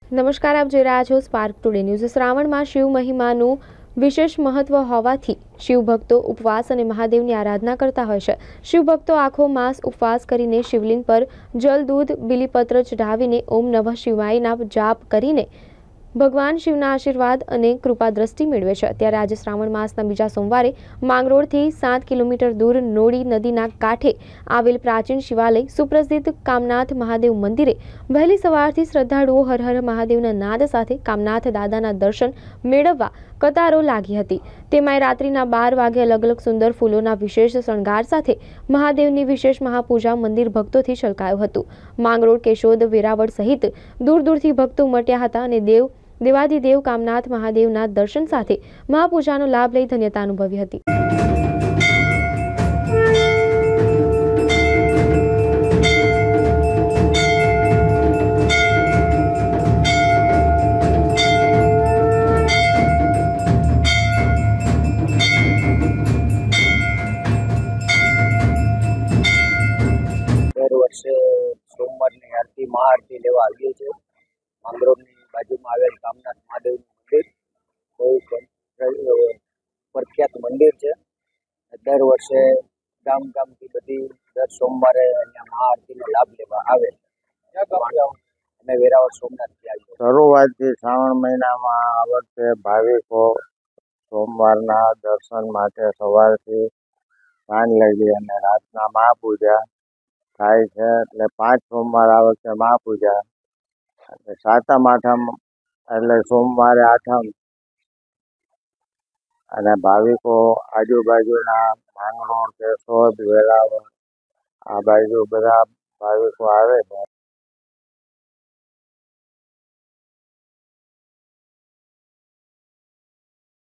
નમસ્કાર, આપ જોઈ રહ્યા છો સ્પાર્ક ટુડે ન્યૂઝ। શ્રાવણમાં શિવ મહિમાનું વિશેષ મહત્વ હોવાથી શિવ ભક્તો ઉપવાસ અને મહાદેવની આરાધના કરતા હોય છે। શિવ ભક્તો આખો માસ ઉપવાસ કરીને શિવલિંગ પર જલ, દૂધ, બિલીપત્ર ચઢાવીને ઓમ નમઃ શિવાયના જાપ કરીને ભગવાન શિવના આશીર્વાદ અને કૃપા દ્રષ્ટિ મેળવે છે। ત્યારે આજે શ્રાવણ માસના બીજા સોમવારે માંગરોળથી 7 કિલોમીટર દૂર નોડી નદીના કાંઠે આવેલ પ્રાચીન શિવાલય સુપ્રસિદ્ધ કામનાથ મહાદેવ મંદિરે વહેલી સવારથી શ્રદ્ધાળુઓ હર હર મહાદેવના નાદ સાથે કામનાથ દાદાના દર્શન મેળવવા કતારો લાગી હતી। તેમાંય રાત્રિના 12 વાગે અલગ અલગ સુંદર ફૂલોના વિશેષ શણગાર સાથે મહાદેવની વિશેષ મહાપૂજા મંદિર ભક્તોથી છલકાયું હતું। માંગરોળ, કેશોદ, વેરાવળ સહિત દૂર દૂરથી ભક્તો ઉમટ્યા હતા અને દેવાધિદેવ કામનાથ મહાદેવના દર્શન સાથે મહાપૂજાનો લાભ લઈ ધન્યતા અનુભવી હતી। દર વર્ષે સોમવારની આરતી મહાઆરતી લેવા આવીએ છીએ। માંગરોળની બાજુમાં આવેલ કામનાથ મહાદેવનું મંદિર બહુ પ્રખ્યાત મંદિર છે। દર વર્ષે ગામથી બધી દર સોમવારે અહીંયા મહાઆરતીનો લાભ લેવા આવે। અમે વેરાવળ સોમનાથથી આવીએ। શરૂઆતથી શ્રાવણ મહિનામાં આ વખતે ભાવિકો સોમવારના દર્શન માટે સવારથી સાંજ લગી અને રાતના મહાપૂજા થાય છે। એટલે 5 સોમવાર આ વખતે મહાપૂજા અને સાતમ આઠમ એટલે સોમવારે આઠમ અને ભાવિકો આજુબાજુના માંગરોળ, કેશોદ, વેરાવળ આ બાજુ બધા ભાવિકો આવે છે।